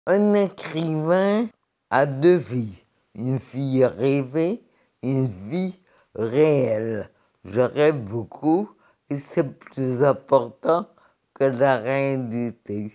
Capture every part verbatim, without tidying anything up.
Un écrivain a deux vies, une vie rêvée et une vie réelle. Je rêve beaucoup et c'est plus important que la réalité.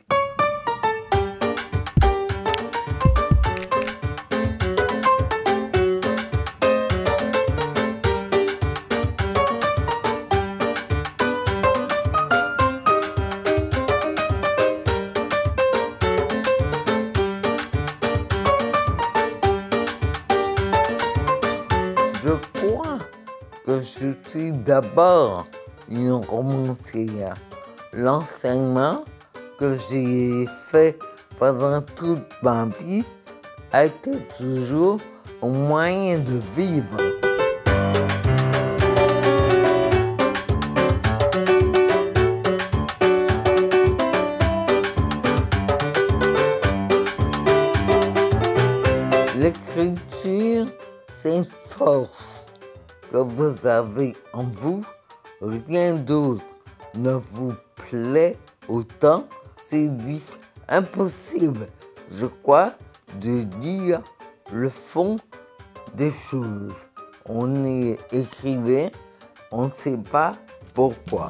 Je crois que je suis d'abord une romancière. L'enseignement que j'ai fait pendant toute ma vie a été toujours un moyen de vivre. L'écriture, c'est une force que vous avez en vous. Rien d'autre ne vous plaît autant. C'est impossible, je crois, de dire le fond des choses. On est écrivain, on ne sait pas pourquoi.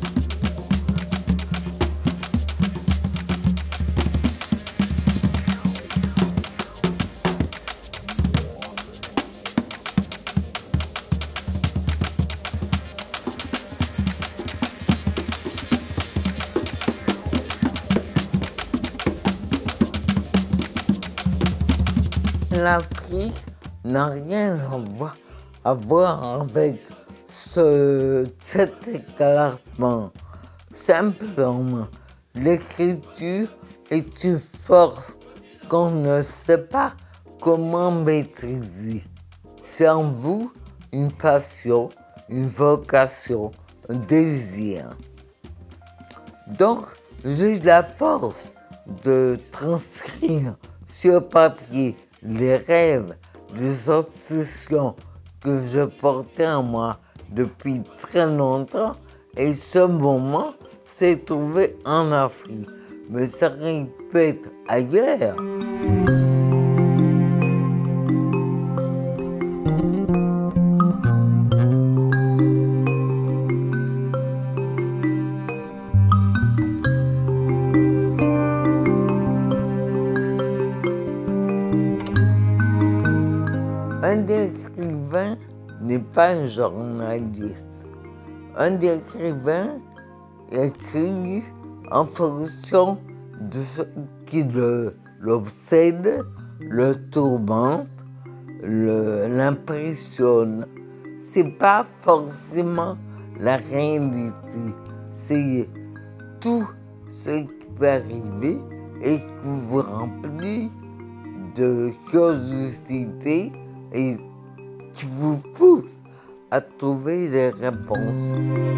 L'Afrique n'a rien à voir, à voir avec ce, cet éclatement. Simplement, l'écriture est une force qu'on ne sait pas comment maîtriser. C'est en vous une passion, une vocation, un désir. Donc, j'ai la force de transcrire sur papier les rêves, les obsessions que je portais en moi depuis très longtemps, et ce moment s'est trouvé en Afrique. Mais ça peut être ailleurs. Un écrivain n'est pas un journaliste. Un écrivain écrit en fonction de ce qui l'obsède, le tourmente, l'impressionne. C'est pas forcément la réalité. C'est tout ce qui peut arriver et qui vous remplit de curiosité et qui vous pousse à trouver les réponses.